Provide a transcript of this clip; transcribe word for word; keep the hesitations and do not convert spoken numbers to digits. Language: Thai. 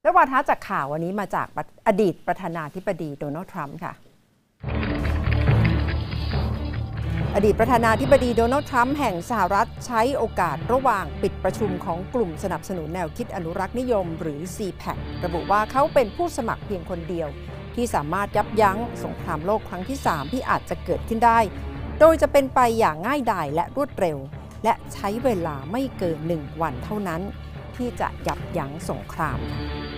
และวาทะจากข่าววันนี้มาจากอดีตประธานาธิบดีโดนัลด์ทรัมป์ค่ะอดีตประธานาธิบดีโดนัลด์ทรัมป์แห่งสหรัฐใช้โอกาสระหว่างปิดประชุมของกลุ่มสนับสนุนแนวคิดอนุรักษ์นิยมหรือ ซี แพค ระบุว่าเขาเป็นผู้สมัครเพียงคนเดียวที่สามารถยับยั้งสงครามโลกครั้งที่สามที่อาจจะเกิดขึ้นได้โดยจะเป็นไปอย่างง่ายดายและรวดเร็วและใช้เวลาไม่เกินหนึ่งวันเท่านั้นที่จะยับยั้งสงครามค่ะ